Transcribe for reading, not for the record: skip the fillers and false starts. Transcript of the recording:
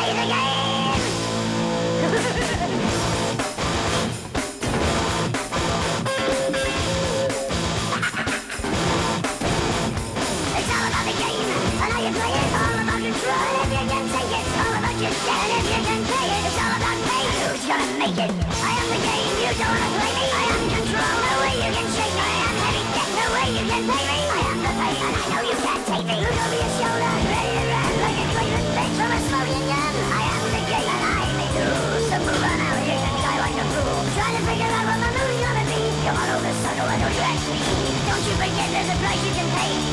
play the game! It's all about the game, and how you play it. All about control, if you can take it. All about your debt, if you can pay it. It's all about fate, who's gonna make it? I am the game, you don't wanna play me. I am control, no way you can shake me. I am heavy debt, no way you can pay me. I am the pain, and I know you can't take me. Look over your shoulder, ready to run like a Cleveland bitch from a smoking gun. I am the game, and I may do. So move on out here and die like a fool. Trying to figure out what my move's gonna be. Come on over, sucker, why don't you ask me? Don't you forget there's a price you can pay.